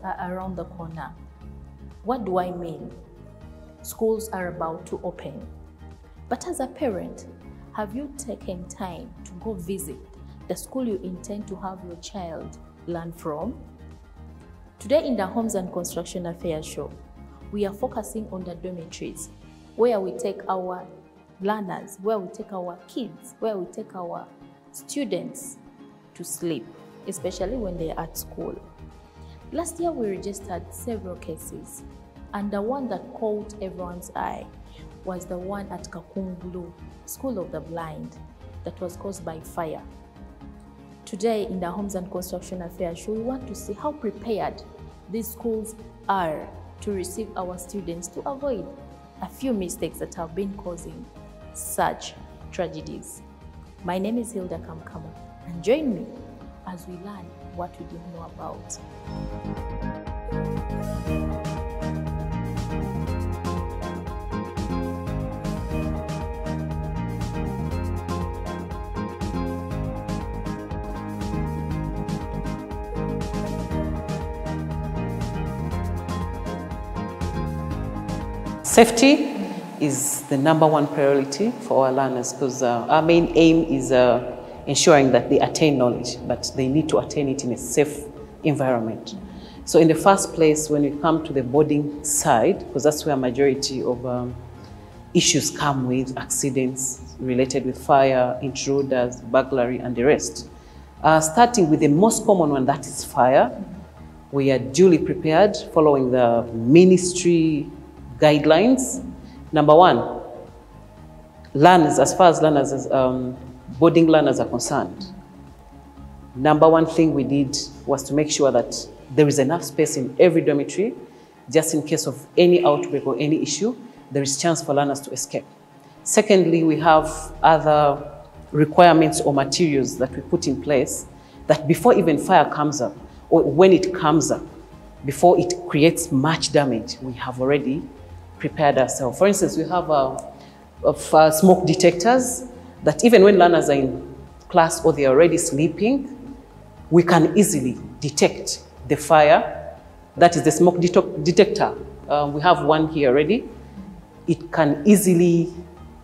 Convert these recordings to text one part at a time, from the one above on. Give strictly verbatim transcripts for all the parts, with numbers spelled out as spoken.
are around the corner. What do I mean? Schools are about to open. But as a parent, have you taken time to go visit the school you intend to have your child learn from? Today in the Homes and Construction Affairs Show, we are focusing on the dormitories, where we take our learners, where we take our kids, where we take our students to sleep, especially when they are at school. Last year, we registered several cases, and the one that caught everyone's eye was the one at Kakungulu, School of the Blind, that was caused by fire. Today, in the Homes and Construction Affairs Show, we want to see how prepared these schools are to receive our students to avoid a few mistakes that have been causing such tragedies. My name is Hilda Kamkama, and join me as we learn what we didn't know about. Safety is the number one priority for our learners, because uh, our main aim is uh, ensuring that they attain knowledge, but they need to attain it in a safe environment. So in the first place, when we come to the boarding side, because that's where a majority of um, issues come with, accidents related with fire, intruders, burglary, and the rest. Uh, starting with the most common one, that is fire. We are duly prepared following the ministry guidelines. Number one, learners, as far as learners, as, um, boarding learners are concerned, number one thing we did was to make sure that there is enough space in every dormitory, just in case of any outbreak or any issue, there is chance for learners to escape. Secondly, we have other requirements or materials that we put in place that before even fire comes up, or when it comes up, before it creates much damage, we have already prepared ourselves. For instance, we have uh, of, uh, smoke detectors that even when learners are in class or they're already sleeping, we can easily detect the fire. That is the smoke det detector. Um, we have one here already. It can easily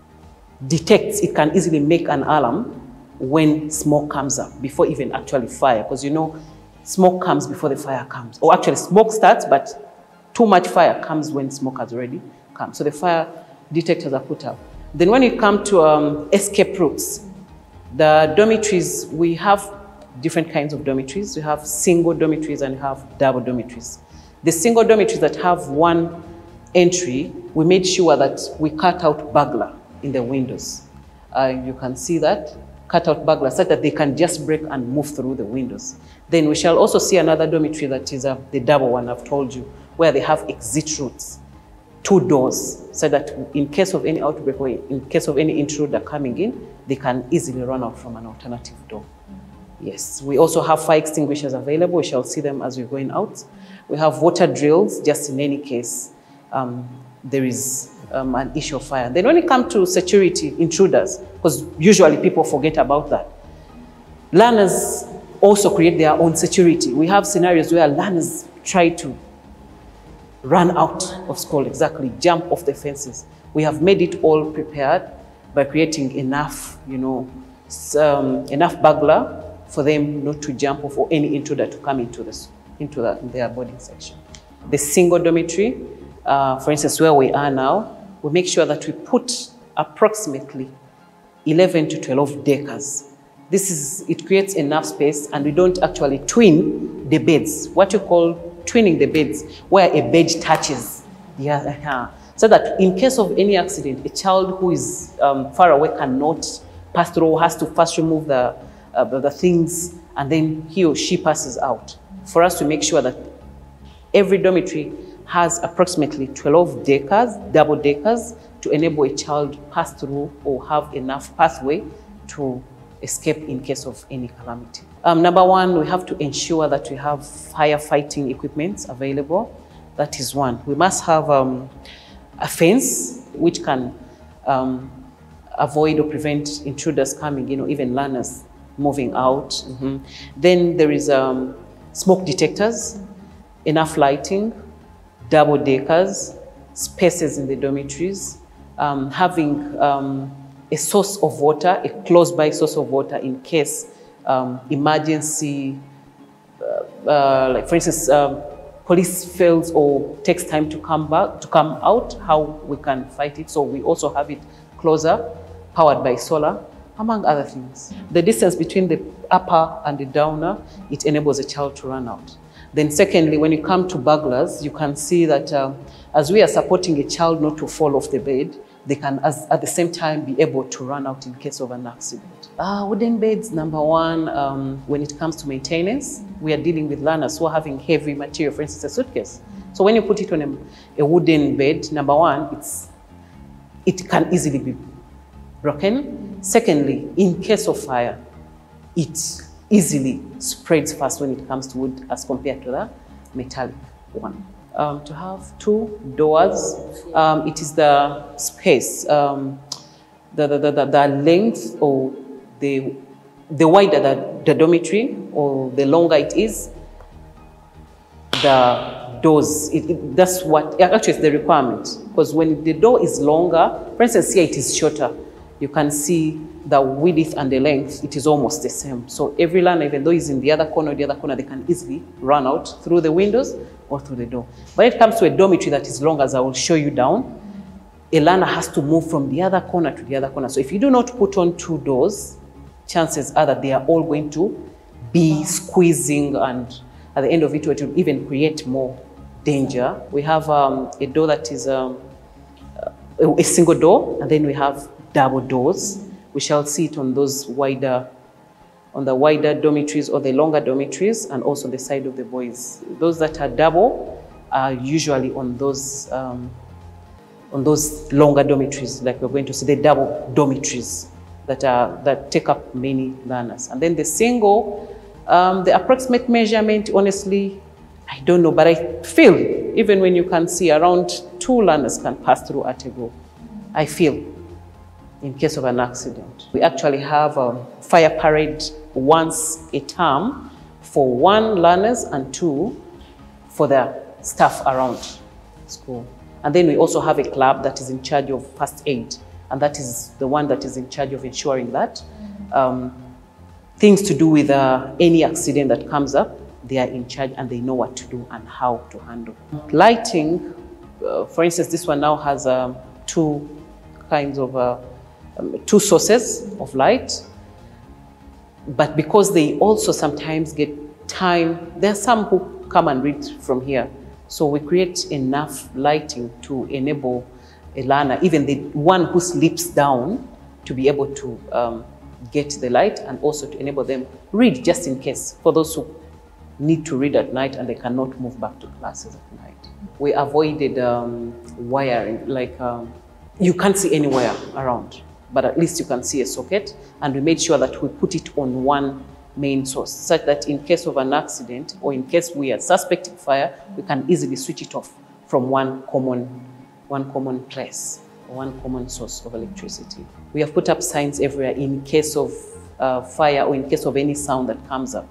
detect, it can easily make an alarm when smoke comes up, before even actually fire, because you know, smoke comes before the fire comes. Or actually smoke starts, but too much fire comes when smoke has already come. So the fire detectors are put up. Then when you come to um, escape routes, the dormitories, we have different kinds of dormitories. We have single dormitories and we have double dormitories. The single dormitories that have one entry, we made sure that we cut out burglar in the windows. Uh, you can see that, cut out burglar such that they can just break and move through the windows. Then we shall also see another dormitory that is uh, the double one I've told you, where they have exit routes, two doors, so that in case of any outbreak or in case of any intruder coming in, they can easily run out from an alternative door. Yes, we also have fire extinguishers available. We shall see them as we're going out. We have water drills, just in any case um, there is um, an issue of fire. Then when it comes to security, intruders, because usually people forget about that, learners also create their own security. We have scenarios where learners try to run out of school, exactly, jump off the fences. We have made it all prepared by creating enough, you know, um, enough burglar for them not to jump off or any intruder to come into, this, into the, their boarding section. The single dormitory, uh, for instance, where we are now, we make sure that we put approximately eleven to twelve decals. This is, it creates enough space, and we don't actually twin the beds, what you call twinning the beds, where a bed touches the other. So that in case of any accident, a child who is um, far away cannot pass through, has to first remove the, uh, the things, and then he or she passes out. For us to make sure that every dormitory has approximately twelve deckers, double deckers, to enable a child pass through or have enough pathway to escape in case of any calamity. Um, number one, we have to ensure that we have firefighting equipment available. That is one. We must have um, a fence which can um, avoid or prevent intruders coming in, or even learners moving out. Mm-hmm. Then there is um, smoke detectors. enough lighting, double deckers, spaces in the dormitories, um, having um, a source of water, a close-by source of water in case um, emergency, uh, uh, like for instance, um, police fails or takes time to come back, to come out, how we can fight it. So we also have it closer, powered by solar, among other things. The distance between the upper and the downer, it enables a child to run out. Then secondly, when you come to burglars, you can see that uh, as we are supporting a child not to fall off the bed, they can as, at the same time be able to run out in case of an accident. Uh, wooden beds, number one, um, when it comes to maintenance, we are dealing with learners who are having heavy material, for instance, a suitcase. So when you put it on a, a wooden bed, number one, it's, it can easily be broken. Secondly, in case of fire, it easily spreads fast when it comes to wood as compared to the metallic one. Um, to have two doors, um, it is the space, um, the, the, the, the length or the, the wider the, the dormitory or the longer it is, the doors, it, it, that's what, actually it's the requirement. Because when the door is longer, for instance here it is shorter, you can see the width and the length, it is almost the same. So every learner, even though he's in the other corner or the other corner, they can easily run out through the windows or through the door. When it comes to a dormitory that is long, as I will show you down, a learner has to move from the other corner to the other corner. So if you do not put on two doors, chances are that they are all going to be squeezing, and at the end of it, it will even create more danger. We have um, a door that is um, a, a single door, and then we have double doors. We shall see it on those wider, on the wider dormitories or the longer dormitories, and also the side of the boys. Those that are double are usually on those, um, on those longer dormitories, like we're going to see the double dormitories that are that take up many learners. And then the single, um, the approximate measurement, honestly, I don't know, but I feel even when you can see around two learners can pass through at a go, I feel, in case of an accident. We actually have a fire parade once a term for one, learners, and two, for the staff around school. And then we also have a club that is in charge of first aid, and that is the one that is in charge of ensuring that um, things to do with uh, any accident that comes up, they are in charge and they know what to do and how to handle. Lighting, uh, for instance, this one now has um, two kinds of uh, Um, two sources of light, but because they also sometimes get time, there are some who come and read from here. So we create enough lighting to enable a learner, even the one who sleeps down, to be able to um, get the light, and also to enable them read just in case, for those who need to read at night and they cannot move back to classes at night. We avoided um, wiring, like um, you can't see any wire around, but at least you can see a socket, and we made sure that we put it on one main source, such that in case of an accident or in case we are suspecting fire, we can easily switch it off from one common, one common place, or one common source of electricity. We have put up signs everywhere in case of uh, fire or in case of any sound that comes up.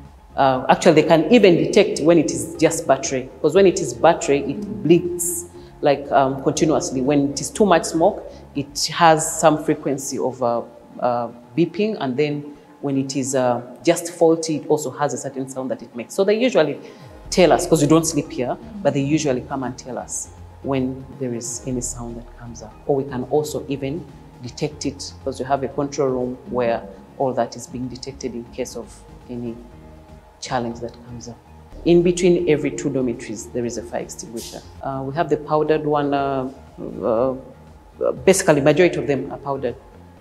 Uh, actually, they can even detect when it is just battery, because when it is battery, it blinks like um, continuously. When it is too much smoke, it has some frequency of uh, uh, beeping, and then when it is uh, just faulty, it also has a certain sound that it makes. So they usually tell us, because we don't sleep here, but they usually come and tell us when there is any sound that comes up. Or we can also even detect it, because we have a control room where all that is being detected in case of any challenge that comes up. In between every two dormitories, there is a fire extinguisher. Uh, we have the powdered one. Uh, uh, basically, majority of them are powdered.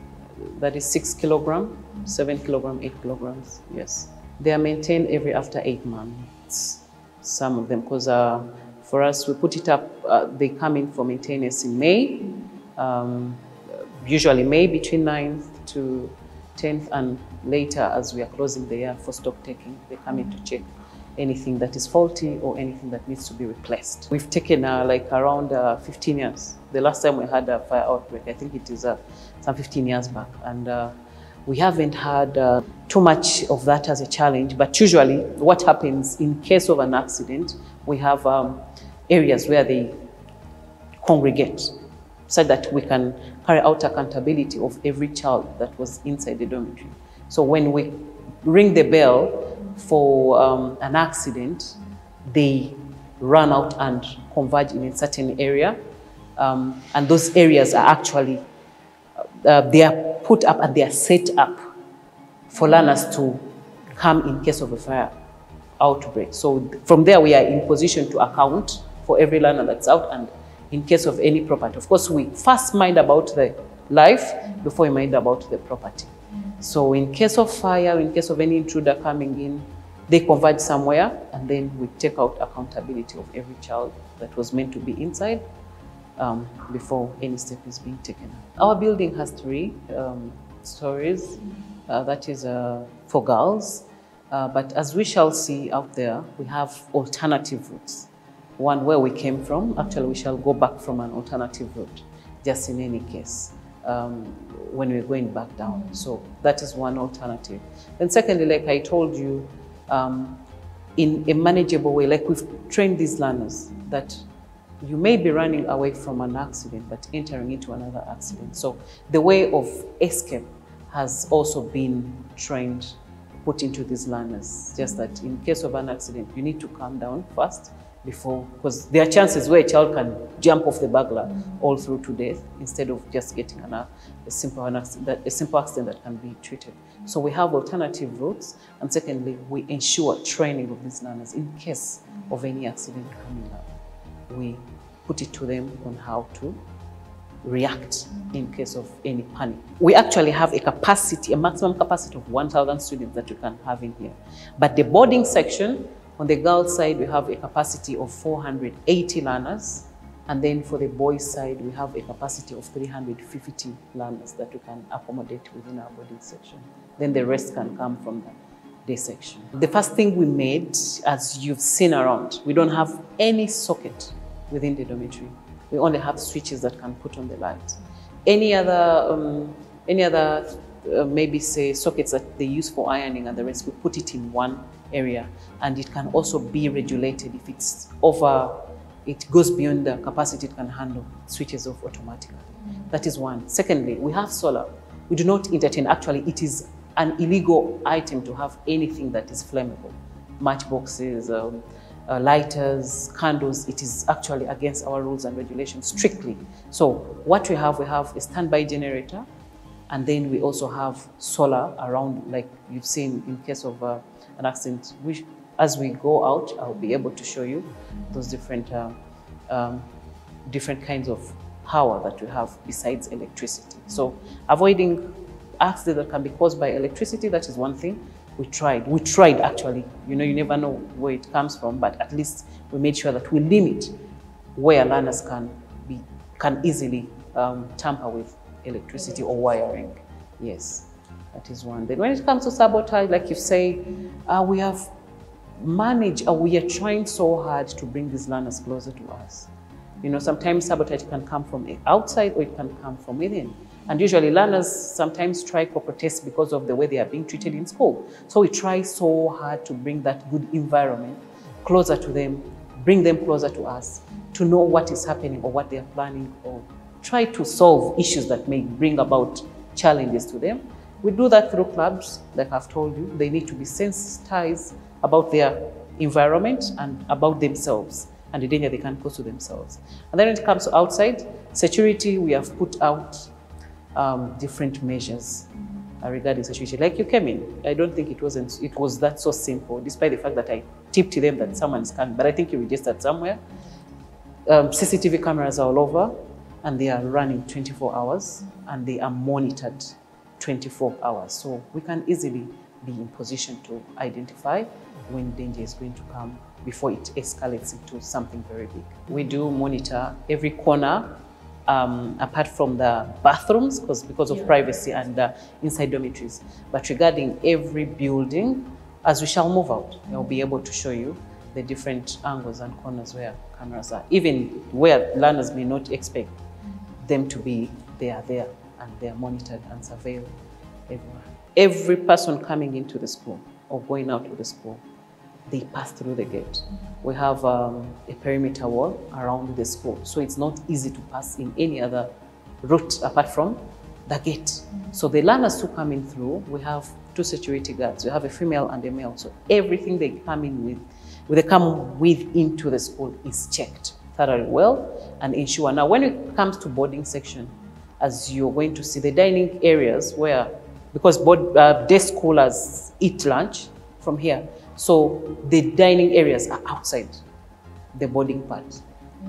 That is six kilogram, seven kilogram, eight kilograms. Yes, they are maintained every after eight months. Some of them, because uh, for us, we put it up. Uh, they come in for maintenance in May. Um, usually May between ninth to tenth, and later as we are closing the year for stock taking, they come in to check anything that is faulty or anything that needs to be replaced. We've taken uh, like around uh, fifteen years. The last time we had a fire outbreak, I think it is uh, some fifteen years back. And uh, we haven't had uh, too much of that as a challenge, but usually what happens in case of an accident, we have um, areas where they congregate, so that we can carry out accountability of every child that was inside the dormitory. So when we ring the bell for um, an accident, they run out and converge in a certain area. Um, and those areas are actually, uh, they are put up and they are set up for learners to come in case of a fire outbreak. So from there, we are in position to account for every learner that's out, and in case of any property. Of course, we first mind about the life before we mind about the property. So in case of fire, in case of any intruder coming in, they converge somewhere, and then we take out accountability of every child that was meant to be inside um, before any step is being taken. Our building has three um, stories. Uh, that is uh, for girls. Uh, but as we shall see out there, we have alternative routes. One where we came from, actually we shall go back from an alternative route, just in any case, um, when we're going back down. So that is one alternative. Then secondly, like I told you, um, in a manageable way, like we've trained these learners that you may be running away from an accident, but entering into another accident. So the way of escape has also been trained, put into these learners, just that in case of an accident, you need to calm down first, before, because there are chances where a child can jump off the burglar mm-hmm. all through to death, instead of just getting an, a, simple, an accident, a simple accident that can be treated. So we have alternative routes, and secondly, we ensure training of these learners in case of any accident coming up. We put it to them on how to react in case of any panic. We actually have a capacity, a maximum capacity of one thousand students that we can have in here. But the boarding section, on the girls' side, we have a capacity of four hundred eighty learners. And then for the boys' side, we have a capacity of three hundred fifty learners that we can accommodate within our boarding section. Then the rest can come from the day section. The first thing we made, as you've seen around, we don't have any socket within the dormitory. We only have switches that can put on the light. Any other, um, any other uh, maybe say sockets that they use for ironing and the rest, we put it in one area, and it can also be regulated if it's over, it goes beyond the capacity it can handle, switches off automatically. Mm-hmm. That is one. Secondly, we have solar. We do not entertain, actually it is an illegal item to have anything that is flammable. Matchboxes, um, uh, lighters, candles, it is actually against our rules and regulations strictly. So what we have, we have a standby generator, and then we also have solar around, like you've seen in case of uh, an accident. Which, as we go out, I'll be able to show you those different, uh, um, different kinds of power that we have besides electricity. So avoiding accidents that can be caused by electricity, that is one thing. We tried, we tried actually, you know, you never know where it comes from, but at least we made sure that we limit where learners can be, can easily um, tamper with electricity or wiring. Yes, that is one. Then when it comes to sabotage, like you say, uh, we have managed, uh, we are trying so hard to bring these learners closer to us. You know, sometimes sabotage can come from outside or it can come from within. And usually learners sometimes strike or protest because of the way they are being treated in school. So we try so hard to bring that good environment closer to them, bring them closer to us, to know what is happening or what they are planning, or try to solve issues that may bring about challenges to them. We do that through clubs, like I've told you. They need to be sensitized about their environment and about themselves and the danger they can cause to themselves. And then when it comes to outside security, we have put out um, different measures uh, regarding security. Like you came in, I don't think it wasn't, it was that so simple, despite the fact that I tipped to them that someone's coming, but I think you registered somewhere. Um, C C T V cameras are all over, and they are running twenty-four hours, and they are monitored twenty-four hours. So we can easily be in position to identify when danger is going to come before it escalates into something very big. We do monitor every corner, um, apart from the bathrooms, because because of yeah. privacy and uh, inside dormitories. But regarding every building, as we shall move out, I'll be able to show you the different angles and corners where cameras are, even where learners may not expect them to be, they are there, and they are monitored and surveilled everywhere. Every person coming into the school or going out of the school they pass through the gate. We have um, a perimeter wall around the school, so it's not easy to pass in any other route apart from the gate. So the learners who come in through, we have two security guards. We have a female and a male. So everything they come in with, when they come with into the school is checked thoroughly well and ensure. Now, when it comes to boarding section, as you're going to see the dining areas where, because board, uh, day scholars eat lunch from here, so the dining areas are outside the boarding part.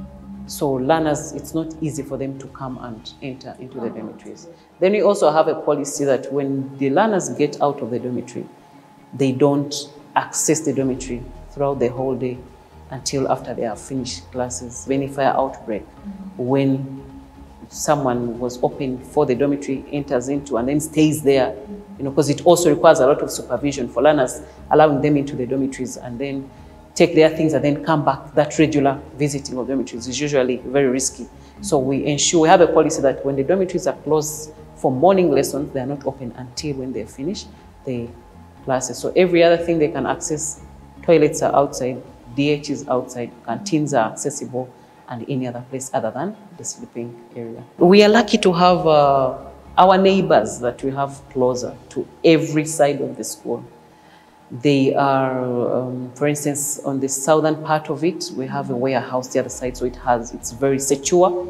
So learners, it's not easy for them to come and enter into the dormitories. Then we also have a policy that when the learners get out of the dormitory, they don't access the dormitory throughout the whole day until after they have finished classes. When a fire outbreak, mm-hmm. when someone was open for the dormitory, enters into and then stays there, you know, because it also requires a lot of supervision for learners, allowing them into the dormitories and then take their things and then come back. That regular visiting of dormitories is usually very risky. So we ensure, we have a policy that when the dormitories are closed for morning lessons, they are not open until when they finish the classes. So every other thing they can access, toilets are outside, D H is outside, canteens are accessible, and any other place other than the sleeping area. We are lucky to have uh, our neighbors that we have closer to every side of the school. They are, um, for instance, on the southern part of it, we have a warehouse the other side, so it has, it's very secure.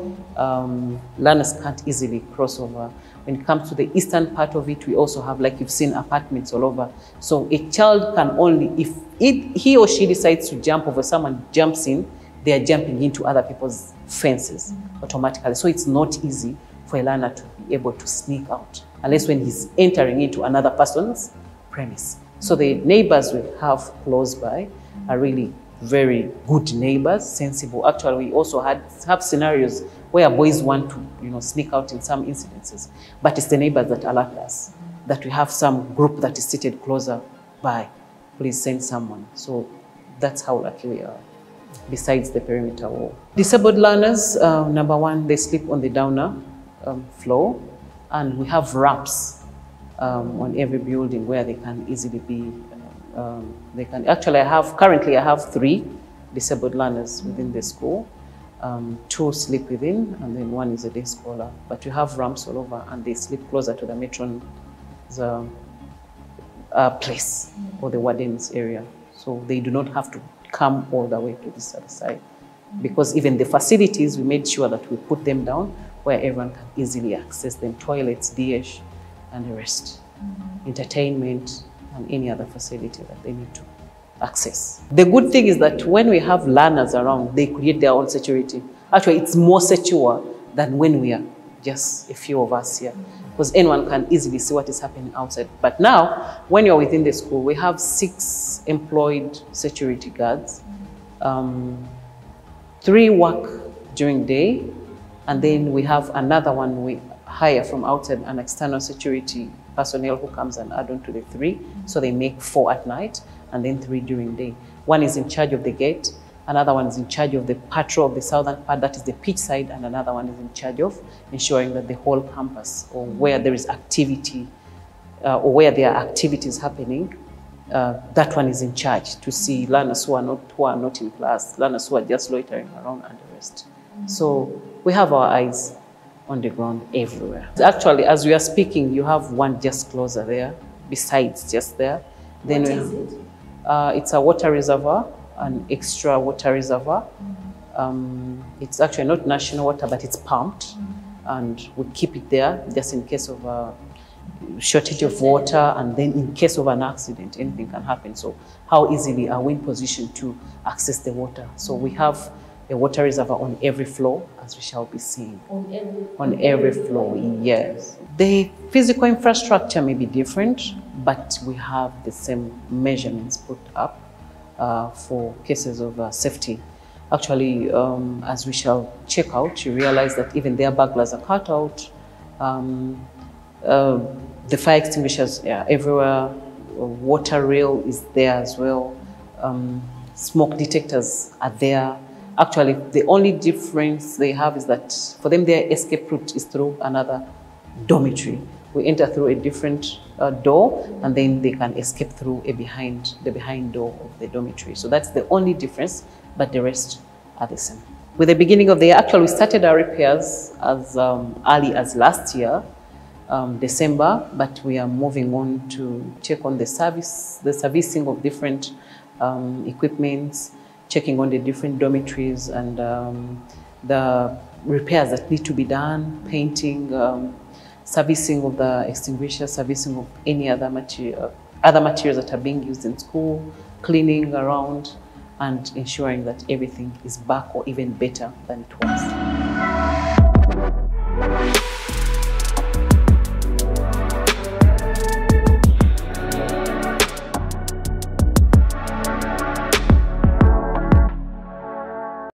Um, learners can't easily cross over. When it comes to the eastern part of it, we also have, like you've seen, apartments all over. So a child can only, if it, he or she decides to jump over, someone jumps in, they are jumping into other people's fences automatically. So it's not easy for a learner to be able to sneak out, unless when he's entering into another person's premise. So the neighbors we have close by are really very good neighbors, sensible. Actually, we also had have scenarios where boys want to, you know, sneak out in some incidences, but it's the neighbors that alert us that we have some group that is seated closer by. Please send someone. So that's how lucky we are. Besides the perimeter wall, disabled learners, uh, number one, they sleep on the downer um, floor, and we have ramps Um, on every building where they can easily be, um, they can, actually I have, currently I have three disabled learners within the school. Um, two sleep within, and then one is a day scholar. But we have ramps all over, and they sleep closer to the matron's uh, uh, place or the warden's area. So they do not have to come all the way to this other side. Because even the facilities, we made sure that we put them down where everyone can easily access them, toilets, D H, and the rest, mm-hmm. entertainment, and any other facility that they need to access. The good thing is that when we have learners around, they create their own security. Actually, it's more secure than when we are just a few of us here, because mm-hmm. anyone can easily see what is happening outside. But now, when you're within the school, we have six employed security guards. Mm-hmm. um, three work during day, and then we have another one we hire from outside, an external security personnel who comes and add on to the three. Mm-hmm. So they make four at night and then three during day. One is in charge of the gate, another one is in charge of the patrol of the southern part, that is the pitch side, and another one is in charge of ensuring that the whole campus, or where there is activity, uh, or where there are activities happening, uh, that one is in charge to see learners who are not, who are not in class, learners who are just loitering around, and the rest. Mm-hmm. So we have our eyes on the ground everywhere. Actually, as we are speaking, you have one just closer there, besides just there. Then what we, is it? Uh, it's a water reservoir, an extra water reservoir. Mm-hmm. um, it's actually not national water, but it's pumped. Mm-hmm. And we keep it there just in case of a shortage of water, and then in case of an accident, anything can happen. So how easily are we in position to access the water? So we have a water reservoir on every floor, as we shall be seeing. On every, on every floor, yes. The physical infrastructure may be different, but we have the same measurements put up uh, for cases of uh, safety. Actually, um, as we shall check out, you realize that even their burglars are cut out. Um, uh, the fire extinguishers are everywhere. Water rail is there as well. Um, smoke detectors are there. Actually, the only difference they have is that for them, their escape route is through another dormitory, we enter through a different uh, door, and then they can escape through a behind the behind door of the dormitory. So that's the only difference, but the rest are the same. With the beginning of the year, actually we started our repairs as um, early as last year, um, December, but we are moving on to check on the service, the servicing of different um, equipments, checking on the different dormitories, and um, the repairs that need to be done, painting, um, servicing of the extinguisher, servicing of any other material, other materials that are being used in school, cleaning around, and ensuring that everything is back or even better than it was.